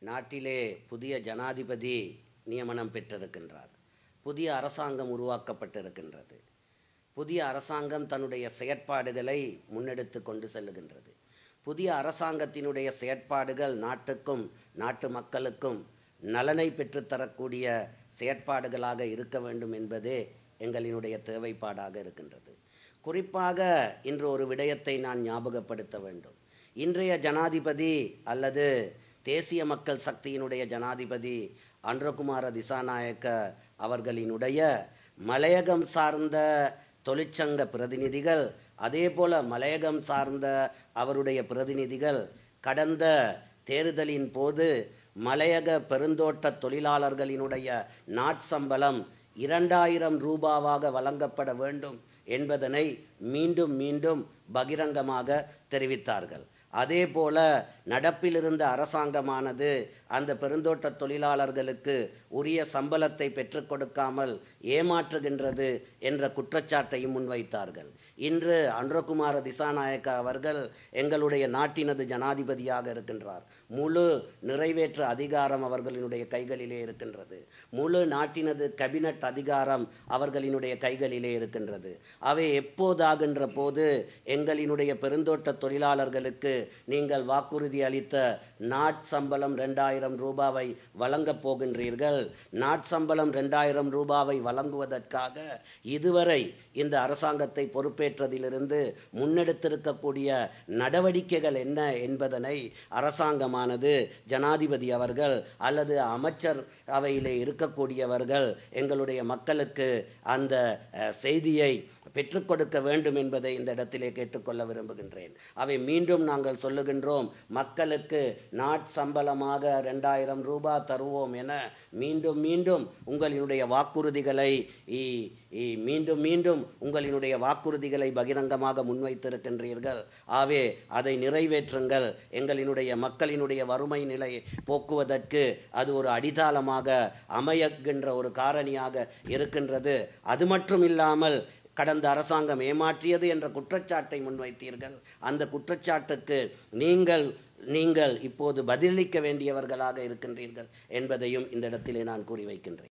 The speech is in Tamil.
நாட்டிலே புதிய ஜனாதிபதி நியமனம் பெற்றிருக்கின்றார். புதிய அரசாங்கம் உருவாக்கப்பட்டிருக்கின்றது. புதிய அரசாங்கம் தன்னுடைய செயற்பாடுகளை முன்னெடுத்து கொண்டு செல்லுகின்றது. புதிய அரசாங்கத்தினுடைய செயற்பாடுகள் நாட்டுக்கும் நாட்டு மக்களுக்கும் நலனை பெற்றுத்தரக்கூடிய செயற்பாடுகளாக இருக்க வேண்டும் என்பதே எங்களினுடைய தேவைப்பாடாக இருக்கின்றது. குறிப்பாக இன்று ஒரு விடயத்தை நான் ஞாபகப்படுத்த வேண்டும். இன்றைய ஜனாதிபதி அல்லது தேசிய மக்கள் சக்தியினுடைய ஜனாதிபதி அன்றகுமார திசாநாயக்க அவர்களினுடைய மலையகம் சார்ந்த தொழிற்சங்க பிரதிநிதிகள், அதே போல மலையகம் சார்ந்த அவருடைய பிரதிநிதிகள் கடந்த தேர்தலின் போது மலையக பெருந்தோட்ட தொழிலாளர்களினுடைய நாட்சம்பளம் 2000 ரூபாவாக வழங்கப்பட வேண்டும் என்பதனை மீண்டும் மீண்டும் பகிரங்கமாக தெரிவித்தார்கள். அதே போல நடப்பில் இருந்த அரசாங்கமானது அந்த பெருந்தோட்ட தொழிலாளர்களுக்கு உரிய சம்பளத்தை பெற்றுக் கொடுக்காமல் ஏமாற்றுகின்றது என்ற குற்றச்சாட்டையும் முன்வைத்தார்கள். இன்று அன்றகுமார திசாநாயக்க அவர்கள் எங்களுடைய நாட்டினது ஜனாதிபதியாக இருக்கின்றார். முழு நிறைவேற்று அதிகாரம் அவர்களினுடைய கைகளிலே இருக்கின்றது. முழு நாட்டினது கேபினட் அதிகாரம் அவர்களினுடைய கைகளிலே இருக்கின்றது. அவை எப்போதாகின்ற போது எங்களினுடைய பெருந்தோட்ட தொழிலாளர்களுக்கு நீங்கள் வாக்குறுதி அளித்த நாட்சம்பளம் 2000 ரூபாவை வழங்கப் போகின்றீர்கள். நாட்சம்பளம் 2000 ரூபாவை வழங்குவதற்காக இதுவரை இந்த அரசாங்கத்தை பொறுப்பேற்றதிலிருந்து முன்னெடுத்திருக்கக்கூடிய நடவடிக்கைகள் என்ன என்பதனை அரசாங்கமானது ஜனாதிபதி அவர்கள் அல்லது அமைச்சர் அவையிலே இருக்கக்கூடியவர்கள் எங்களுடைய மக்களுக்கு அந்த செய்தியை பெற்றுக் கொடுக்க வேண்டும் என்பதை இந்த இடத்திலே கேட்டுக்கொள்ள விரும்புகின்றேன். அவை மீண்டும் நாங்கள் சொல்லுகின்றோம், மக்களுக்கு நாட்சம்பளமாக 2000 ரூபாய் தருவோம் என மீண்டும் மீண்டும் உங்களினுடைய வாக்குறுதிகளை உங்களினுடைய வாக்குறுதிகளை பகிரங்கமாக முன்வைத்திருக்கின்றீர்கள். ஆகவே அதை நிறைவேற்றுங்கள். எங்களினுடைய மக்களினுடைய வறுமை நிலை போக்குவதற்கு அது ஒரு அடித்தளமாக அமைகின்ற ஒரு காரணியாக இருக்கின்றது. அது மட்டும் இல்லாமல் கடந்த அரசாங்கம் ஏமாற்றியது என்ற குற்றச்சாட்டை முன்வைத்தீர்கள். அந்த குற்றச்சாட்டுக்கு நீங்கள் இப்போது பதிலளிக்க வேண்டியவர்களாக இருக்கின்றீர்கள் என்பதையும் இந்த இடத்திலே நான் கூறி வைக்கின்றேன்.